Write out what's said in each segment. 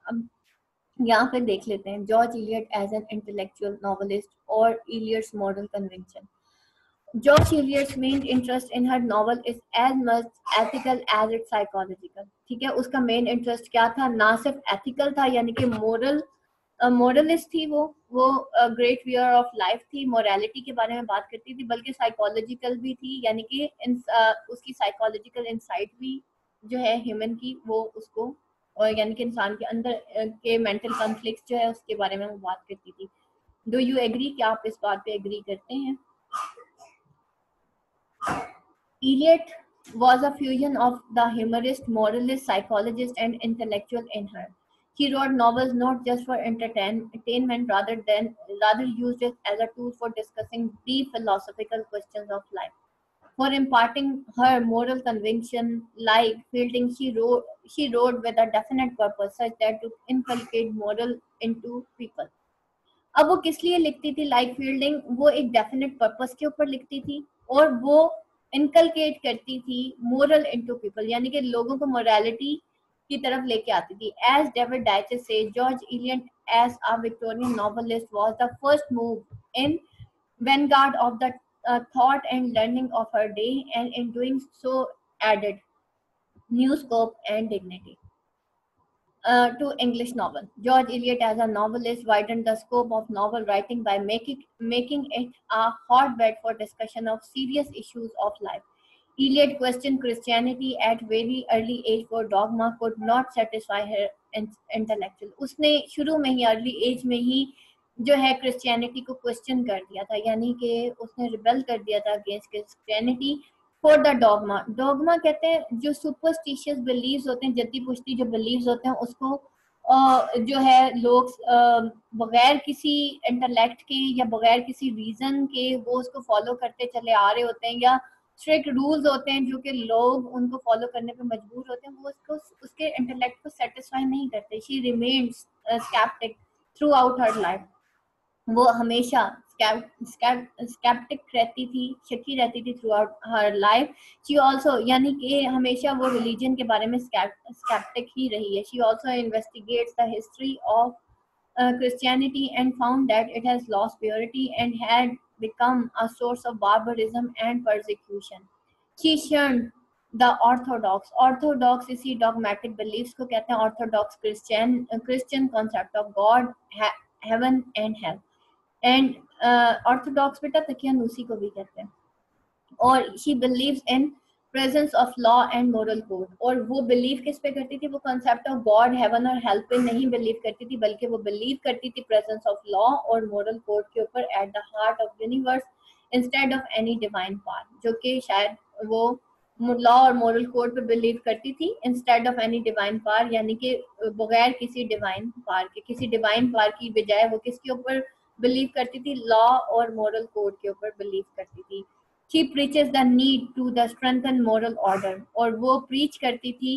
अब यहाँ पे देख लेते हैं George Eliot as an intellectual novelist और Eliot's moral conviction. George Eliot's main interest in her novel is as much ethical as it's psychological। ठीक है, उसका मेन इंटरेस्ट क्या था, ना सिर्फ एथिकल था यानी कि मोरलिस्ट थी वो ग्रेट वियर ऑफ लाइफ थी, मोरालिटी के बारे में बात करती थी, बल्कि साइकोलॉजिकल भी थी यानी कि उसकी साइकोलॉजिकल इंसाइट भी जो है ह्यूमन की वो उसको और यानी कि इंसान के अंदर के मेंटल कॉन्फ्लिक्ट जो है उसके बारे में वो बात करती थी। डू यू एग्री, क्या आप इस बात पे एग्री करते हैं? Eliot was a fusion of the humorist, moralist, psychologist, and intellectual in her. She wrote novels not just for entertainment, rather used it as a tool for discussing deep philosophical questions of life. For imparting her moral conviction, like Fielding, she wrote with a definite purpose, such that to inculcate moral into people. अब वो किस लिए लिखती थी like fielding, वो एक definite purpose के ऊपर लिखती थी और वो इनकलकेट करती थी मोरल इनटू पीपल यानी कि लोगों को मोरालिटी की तरफ लेके आती थी। एज डेविड डाइचेस से George Eliot as a Victorian novelist was the first move in vanguard of the thought and learning of her day, and in doing so added new scope and dignity to English novel. George Eliot as a novelist widened the scope of novel writing by making it a hotbed for discussion of serious issues of life. Eliot questioned Christianity at very early age for dogma could not satisfy her intellectual. उसने शुरू में ही early as में ही जो है Christianity को question कर दिया था यानी कि उसने रिबेल कर दिया था against Christianity for the dogma. Dogma कहते हैं जो सुपरस्टिशियस बिलीव्स होते हैं, जद्दी पुश्ती जो बिलीव्स होते हैं उसको जो है लोग बगैर किसी इंटेलेक्ट के या बगैर किसी रीजन के वो उसको फॉलो करते चले आ रहे होते हैं, या स्ट्रिक्ट रूल्स होते हैं जो कि लोग उनको फॉलो करने पे मजबूर होते हैं, वो उसको उसके इंटेलेक्ट को सेटिस्फाई नहीं करते। She remains sceptic throughout her life. वो हमेशा स्केप्टिक रहती थी, शकी रहती थी throughout her life. She also यानी कि हमेशा वो रिलीजन के बारे में स्केप्टिक ही रही है। She also investigates the history of Christianity and found that it has lost purity and had become a source of barbarism and persecution. She shunned the orthodox. Orthodox इसी dogmatic beliefs को कहते हैं orthodox Christian concept of God, heaven and hell. And orthodox बेटा तकियानूसी को भी कहते हैं। और she believes in presence of law and moral code। और वो बिलीव किस पे करती थी, वो कॉन्सेप्ट ऑफ गॉड, हेवन और हेल्प पे नहीं बिलीव करती थी, बल्कि वो बिलीव करती थी प्रेजेंस ऑफ लॉ और मोरल कोड के ऊपर at the heart of universe instead of any divine power. जो कि शायद वो लॉ और मोरल कोड पे बिलीव करती थी instead of any divine power, यानी कि बगैर किसी डिवाइन पावर के, किसी डिवाइन पावर की बजाय वो किसके ऊपर बिलीव करती थी, लॉ और मोरल कोड के ऊपर बिलीव करती थी। She preaches the need to the strengthen moral order। और वो प्रीच करती थी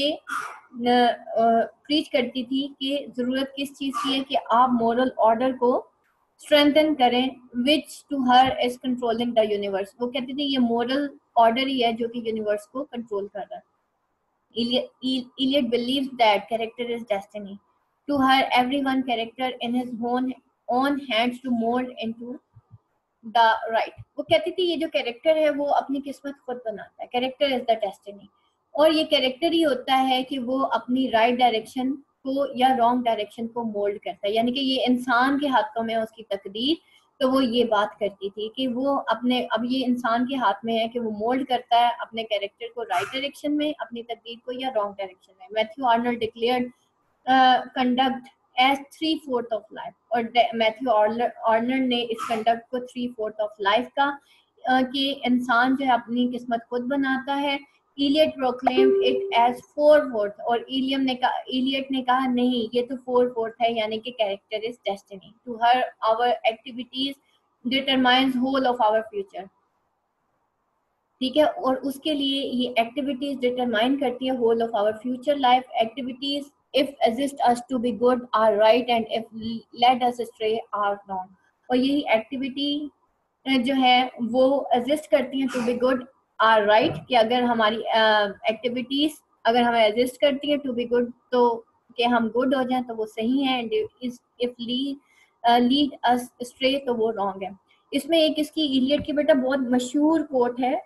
कि जरूरत किस चीज की है कि आप मोरल ऑर्डर को स्ट्रेंथन करें, which to her is controlling the universe। वो कहती थी ये मोरल ऑर्डर ही है जो कि यूनिवर्स को कंट्रोल कर रहा है। Eliot believes that character is destiny। To her everyone character in his own hands to mold into the right. वो कहती थी ये जो कैरेक्टर है वो अपनी किस्मत खुद बनाता है, कैरेक्टर इज द डेस्टिनी। और ये कैरेक्टर ही होता है कि वो अपनी राइट डायरेक्शन को या रॉन्ग डायरेक्शन को मोल्ड करता है, यानी कि ये इंसान के हाथों में है उसकी तकदीर। तो वो ये बात करती थी कि वो अपने अब ये इंसान के हाथ में है कि वो मोल्ड करता है अपने कैरेक्टर को राइट डायरेक्शन में, अपनी तकदीर को, या रॉन्ग डायरेक्शन में। Matthew Arnold declared conduct as 3/4 of life। और मैथ्यू आर्नल्ड ने इस कंडक्ट को 3/4 of life का कि इंसान जो है अपनी किस्मत खुद बनाता है। Eliot proclaimed it as 4/4 और Eliot ने कहा नहीं ये तो 4/4 है, यानी कि character is destiny। To her our activities determines whole of our future। ठीक है, और उसके लिए ये एक्टिविटीज डिटरमाइन करती है whole of our future life. Activities if assist us to be good are right and if led us astray are wrong। और यही एक्टिविटी जो है वो assist करती हैं to be good are right, कि अगर हमारी एक्टिविटीज अगर हमें assist करती हैं to be good तो कि हम गुड हो जाएं तो वो सही है, and if lead us stray तो वो रॉन्ग है। इसमें एक इसकी इलियट की बेटा बहुत मशहूर कोट है,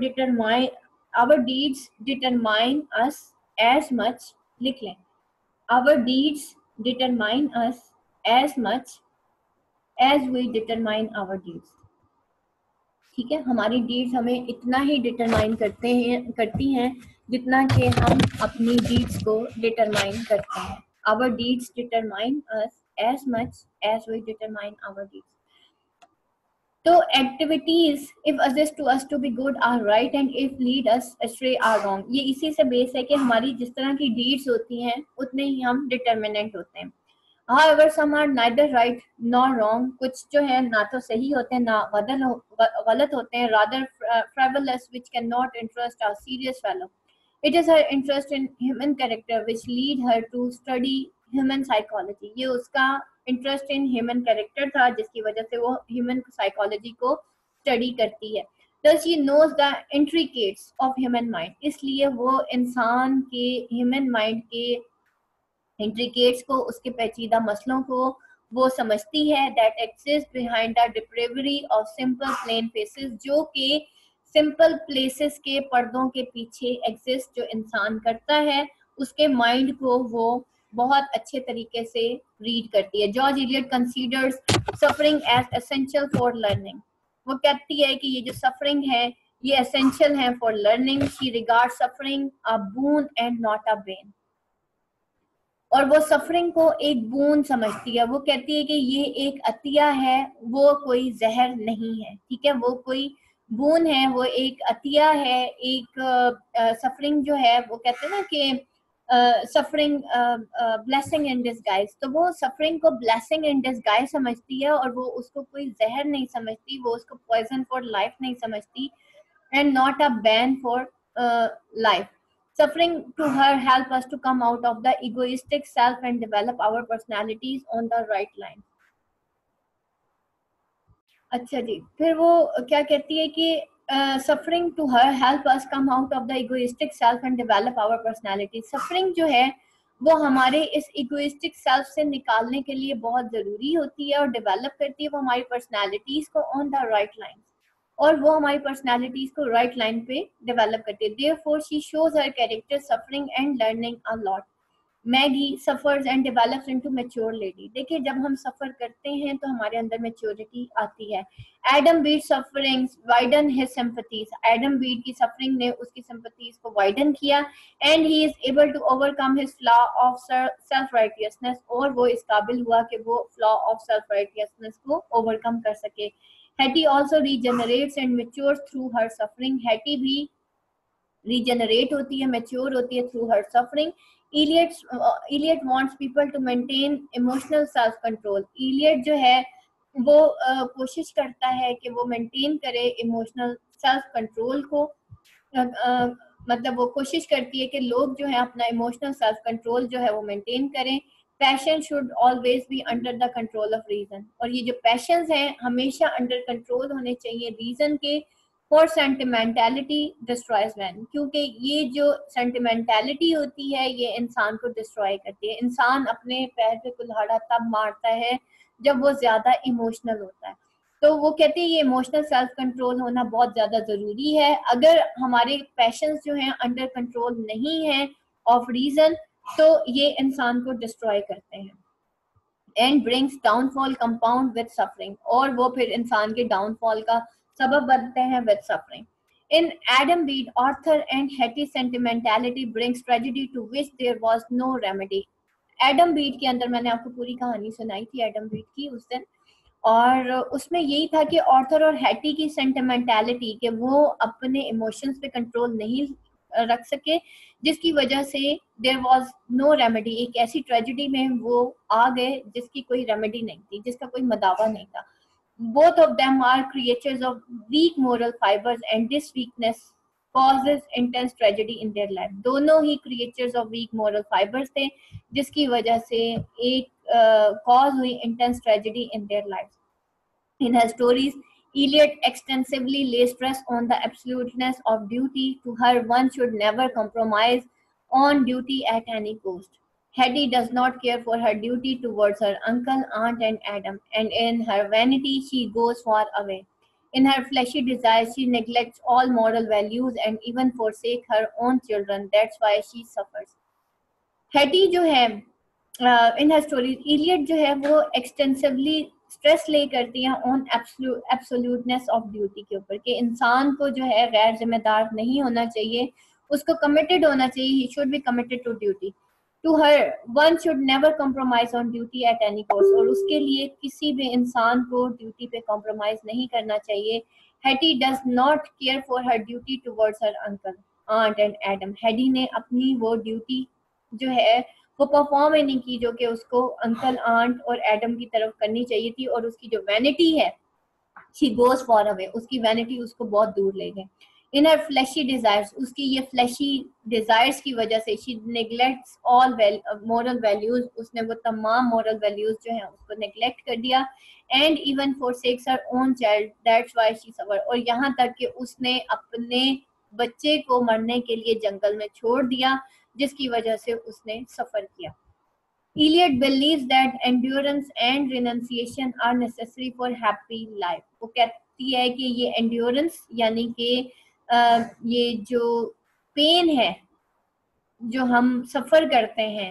our deeds determine us as much, लिख लें, our deeds determine us as much as we determine our deeds. ठीक है, हमारी डीड्स हमें इतना ही डिटरमाइन करती हैं जितना कि हम अपनी डीड्स को डिटरमाइन करते हैं। Our deeds determine us as much as we determine our deeds. तो activities if assist to us to be good or right and if lead us astray or wrong, ये इसी से बेस है कि हमारी जिस तरह की डीड्स होती हैं उतने ही हम डिटरमिनेंट होते हैं। However, some are neither right nor wrong. कुछ जो है ना तो सही होते हैं ना गलत होते हैं, rather frivolous, which cannot interest a serious fellow. It is her interest in human character which lead her to study human psychology. ये उसका interest in human character था जिसकी वजह से वो human psychology को study करती है। Thus she knows the intricacies of human mind. इसलिए वो इंसान के human mind के इंट्रिकेट्स को, उसके पेचीदा मसलों को वो समझती है। That exist behind the depravity of simple plain faces, जो कि सिंपल प्लेसेस के पर्दों के पीछे एग्जिस्ट जो इंसान करता है, उसके माइंड को वो बहुत अच्छे तरीके से रीड करती है। George Eliot considers suffering as essential for learning. वो कहती है कि ये जो सफरिंग है ये एसेंशियल है for learning. She regard suffering a boon and not a bane, और वो सफरिंग को एक बूंद समझती है। वो कहती है कि ये एक अतिया है, वो कोई जहर नहीं है। ठीक है, वो कोई बूंद है, वो एक अतिया है, एक सफरिंग जो है वो कहते हैं ना कि सफरिंग ब्लेसिंग इन डिस्गाइज, तो वो सफरिंग को ब्लेसिंग इन डिस्गाइज समझती है और वो उसको कोई जहर नहीं समझती, वो उसको पॉइजन फॉर लाइफ नहीं समझती, and not a bane for life. Suffering to her help us to come out of the egoistic self and develop our personalities on the right line. अच्छा जी, फिर वो क्या कहती है कि suffering to her help us come out of the egoistic self and develop our personality. Suffering जो है वो हमारे इस इगोइस्टिक सेल्फ से निकालने के लिए बहुत जरूरी होती है और डेवलप करती है वो हमारी पर्सनालिटीज को ऑन द राइट लाइन, और वो हमारी पर्सनालिटीज को राइट लाइन पे डेवलप करती है। Therefore she shows her character suffering and learning a lot. Maggie suffers and develops into mature lady. देखिए, जब हम सफर करते हैं तो हमारे अंदर मैच्योरिटी आती है। Adam Bede sufferings widen his sympathies. Adam Bede की सफरिंग ने उसकी सिंपैथीज को वाइडन किया, and he is able to overcome his flaw of self righteousness, और वो इस काबिल हुआ कि वो फ्लॉ ऑफ सेल्फ राइटियसनेस को ओवरकम कर सके। Hetty also regenerates and matures through her suffering. Hetty भी regenerate होती है, mature होती है through her suffering. Eliot wants people to maintain emotional self control. Eliot जो है वो कोशिश करता है कि वो मेंटेन करे इमोशनल सेल्फ कंट्रोल को। मतलब वो कोशिश करती है कि लोग जो है अपना इमोशनल सेल्फ कंट्रोल जो है वो मेंटेन करें। Passion should always be under the control of reason, और ये जो पैशंस हैं हमेशा अंडर कंट्रोल होने चाहिए रीजन के। फॉर सेंटिमेंटलिटी डिस्ट्रॉयज मैन, क्योंकि ये जो सेंटिमेंटलिटी होती है ये इंसान को डिस्ट्रॉय करती है। इंसान अपने पैर पे कुल्हाड़ा तब मारता है जब वो ज्यादा इमोशनल होता है। तो वो कहते हैं ये इमोशनल सेल्फ कंट्रोल होना बहुत ज्यादा जरूरी है। अगर हमारे पैशंस जो हैं अंडर कंट्रोल नहीं है ऑफ रीजन, तो ये इंसान को डिस्ट्रॉय करते हैं। And brings downfall compound with suffering, और वो फिर इंसान के डाउनफॉल का सबब बनते हैं with suffering. In Adam Bede Arthur and Hetty sentimentality brings tragedy to which there was no remedy. Adam Bede के अंदर मैंने आपको पूरी कहानी सुनाई थी एडम बीट की उस दिन, और उसमें यही था कि ऑर्थर और हैटी की सेंटिमेंटलिटी कि वो अपने इमोशंस पे कंट्रोल नहीं रख सके, जिसकी वजह से देयर वाज नो रेमेडी। एक ऐसी ट्रेजेडी में वो आ गए जिसकी कोई रेमेडी नहीं थी, जिसका कोई मदावा नहीं था। Both of them are creatures of weak moral fibres and this weakness causes intense tragedy in their life. दोनों ही creatures of weak moral fibres थे, जिसकी वजह से एक कॉज हुई intense tragedy in their life. In her stories, Eliot extensively lays stress on the absoluteness of duty. To her, one should never compromise on duty at any cost. Hetty does not care for her duty towards her uncle, aunt, and Adam, and in her vanity she goes far away. In her fleshy desires, she neglects all moral values and even forsake her own children. That's why she suffers. Hetty जो है इन her stories Elliot जो है वो extensively stress ले करती है on absoluteness of duty के ऊपर कि इंसान को जो है गैर जिम्मेदार नहीं होना चाहिए, उसको कमिटेड होना चाहिए. He should be committed to duty. To her one should never compromise on duty at any cost. और उसके लिए किसी भी इंसान को ड्यूटी पे कॉम्प्रोमाइज नहीं करना चाहिए. Hetty does not care for her duty towards her uncle, aunt and Adam. Hetty ने अपनी वो ड्यूटी जो है वो परफॉर्म ही नहीं की जो कि उसको अंकल, आंट और एडम की तरफ करनी चाहिए थी. और उसकी जो वैनिटी है, शी गोज फॉर अवे, उसकी वैनिटी उसको बहुत दूर ले गए. इन हर फ्लैशी डिजायर्स, उसकी ये फ्लैशी डिजायर्स की वजह से she neglects all moral values. उसने वो तमाम मोरल वैल्यूज जो हैं उसको नेग्लेक्ट कर दिया. And even forsakes her own child, that's why she suffer. और यहाँ तक कि उसने अपने बच्चे को मरने के लिए जंगल में छोड़ दिया, जिसकी वजह से उसने सफर किया. Eliot believes that endurance and renunciation are necessary for happy life. वो कहती है कि ये endurance यानी कि ये जो पेन है जो हम सफर करते हैं,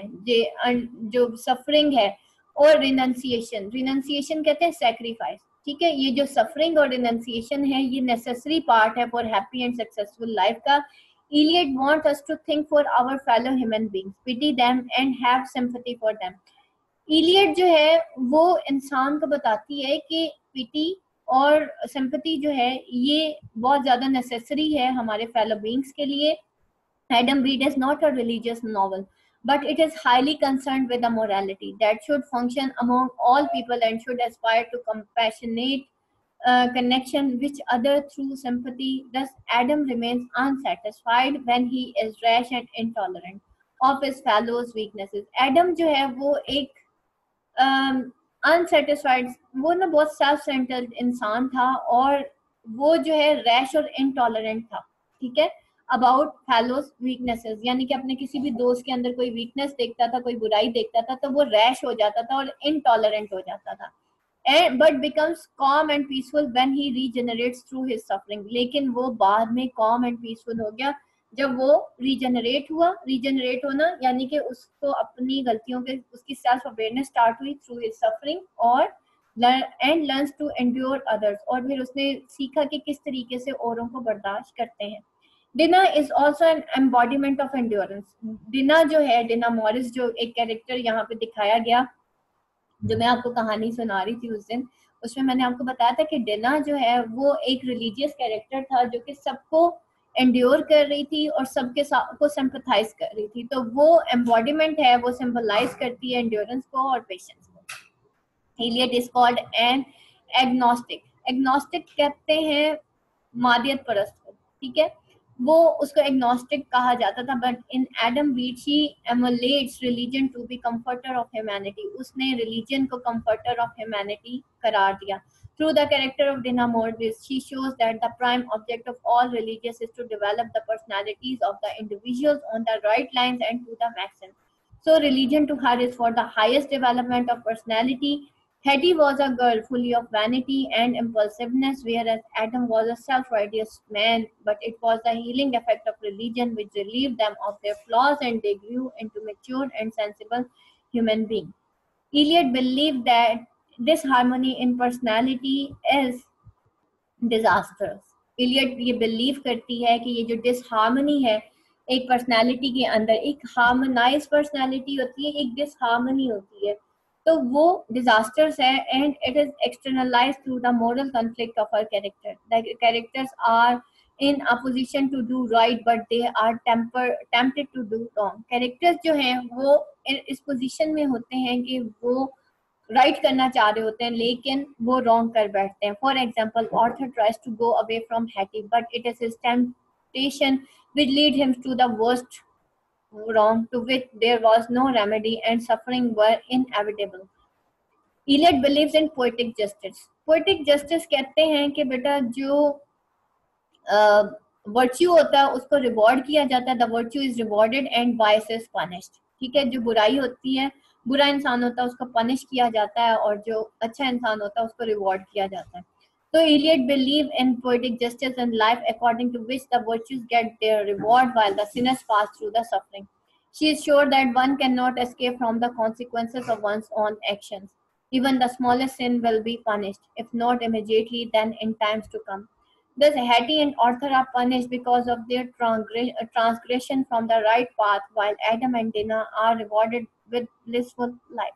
जो सफरिंग है, और रिनंसिएशन कहते हैं सेक्रीफाइस. ठीक है, ये जो सफरिंग और रिनंसिएशन है ये नेसेसरी पार्ट है for happy and successful life का. Eliot wants us to think for our fellow human beings, pity them and have sympathy for them. Eliot जो है वो इंसान को बताती है कि पिटी और सिंपैथी जो है ये बहुत ज़्यादा नेसेसरी है हमारे फेलो बीइंग्स के लिए. Adam Bede is not a religious novel, but it is highly concerned with the morality that should function among all people and should aspire to compassionate connection which other through sympathy. Thus, Adam remains unsatisfied when he is rash and intolerant of his fellows' weaknesses. Adam जो है वो एक unsatisfied, वो ना बहुत self centred इंसान था और वो जो है रैश और इनटॉलरेंट था. ठीक है, अबाउट फेलोज वीकनेसेस, यानी कि अपने किसी भी दोस्त के अंदर कोई वीकनेस देखता था, कोई बुराई देखता था, तो वो रैश हो जाता था और इनटॉलरेंट हो जाता था. but becomes calm and peaceful when he regenerates through his suffering. लेकिन वो बाद में calm and peaceful हो गया जब वो रीजनरेट होना यानी कि उसको अपनी गलतियों के उसकी सेल्फ अवेयरनेस स्टार्ट हुई थ्रू हिज सफरिंग और and learns to endure others. और फिर उसने सीखा कि किस तरीके से औरों को बर्दाश्त करते हैं. Dinah is also an embodiment of endurance. Dinah जो है, डिना मॉरिस जो एक कैरेक्टर यहाँ पे दिखाया गया, जो मैं आपको कहानी सुना रही थी उस दिन, उसमें मैंने आपको बताया था कि डिना जो है वो एक रिलीजियस कैरेक्टर था जो कि सबको एंड्योर कर रही थी और सबके साथ को सिंपैथाइज कर रही थी. तो वो एम्बॉडीमेंट है, वो सिंबलाइज करती है एंड्योरेंस को और पेशेंस को. Eliot is called an agnostic. Agnostic कहते हैं मादियत परस्त को. ठीक है, वो उसको एग्नोस्टिक कहा जाता था. But in Adam Bede he emulates religion to be comforter of humanity. उसने रिलीजन को कंफर्टर ऑफ ह्यूमैनिटी करार दिया. Through the character of Dina Morris, she shows that the prime object of all religions is to develop the personalities of the individuals on the right lines and to the maximum. So religion to her is for the highest development of personality. Hetty was a girl fully of vanity and impulsiveness, whereas Adam was a self-righteous man. But it was the healing effect of religion which relieved them of their flaws and they grew into mature and sensible human beings. Eliot believed that this harmony in personality is disastrous. Eliot ये believe करती है कि ये जो disharmony है एक personality के अंदर, एक हार्मोनाइज पर्सनालिटी होती है, एक डिसहार्मनी होती है, तो वो डिजास्टर्स है. And it is externalized through the moral conflict of her character. The characters are in a position to do right but they are tempted to do wrong. Characters जो हैं वो इस पोजीशन में होते हैं कि वो राइट करना चाह रहे होते हैं लेकिन वो रॉन्ग कर बैठते हैं. For example, Arthur tries to go away from Hetty but it is his temptation which lead him to the worst wrong to which there was no remedy and suffering were inevitable. Eliot believes in poetic justice. Poetic justice कहते हैं कि बेटा जो virtue होता है उसको reward किया जाता है. The virtue is rewarded and vice is punished. ठीक है, जो बुराई होती है, बुरा इंसान होता है उसको पनिश किया जाता है, और जो अच्छा इंसान होता है उसको रिवॉर्ड किया जाता है. तो Eliot believed in poetic justice in life, according to which the virtues get their reward while the sinners pass through the suffering. She is sure that one cannot escape from the consequences of one's own actions. Even the smallest sin will be punished, if not immediately, then in times to come. Thus, Hattie and Arthur are punished because of their transgression from the right path, while Adam and Dinah are rewarded with blissful life.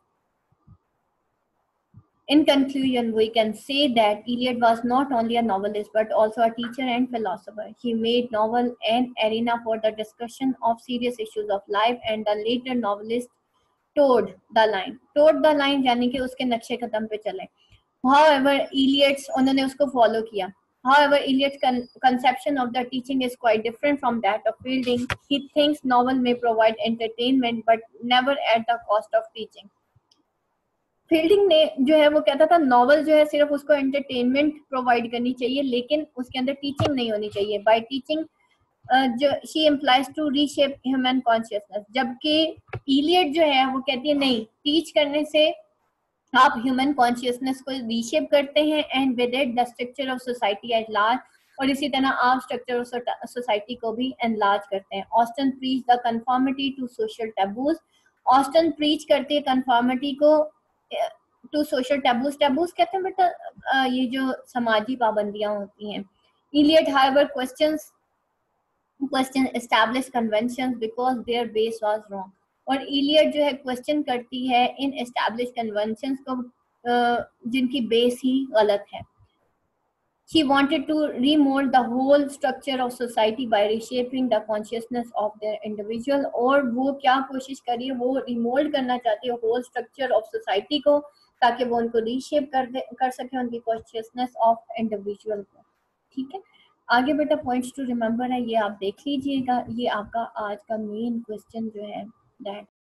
In conclusion, we can say that Eliot was not only a novelist but also a teacher and philosopher. He made novel an arena for the discussion of serious issues of life, and the later novelist towed the line. Towed the line यानी कि उसके नक्शे कदम पे चले. However, Eliot's उन्होंने उसको follow किया. However, Eliot's conception of the teaching is quite different from that of Fielding. He thinks novel may provide entertainment but never at the cost of teaching. Fielding ने जो है वो कहता था नॉवल जो है सिर्फ उसको एंटरटेनमेंट प्रोवाइड करनी चाहिए, लेकिन उसके अंदर टीचिंग नहीं होनी चाहिए. बाय टीचिंग जो she implies to reshape human consciousness, जबकि इलियट जो है वो कहती है नहीं, टीच करने से आप ह्यूमन कॉन्शियसनेस को रीशेप करते हैं and with it the structure of society at large, और इसी तरह आप स्ट्रक्चर ऑफ सोसाइटी को भी एनलार्ज करते हैं. Austen preach the conformity to social taboos. Austen preach करती है कन्फॉर्मिटी को टू सोशल टैबूज. टैबूज कहते हैं बेटा ये जो समाजी पाबंदियां होती हैं. Eliot however question established conventions because their base was wrong. और इलियट जो है क्वेश्चन करती है इन established conventions को जिनकी बेस ही गलत है. She wanted to remold the whole structure of society by reshaping the consciousness of their individual. और वो क्या कोशिश करी है, वो रिमोल्ड करना चाहती है whole structure of society को, ताकि वो उनको रीशेप कर सके उनकी कॉन्शियसनेस ऑफ इंडिविजुअल को. ठीक है, आगे बेटा पॉइंट्स टू रिमेम्बर है, ये आप देख लीजिएगा. ये आपका आज का मेन क्वेश्चन जो है दैट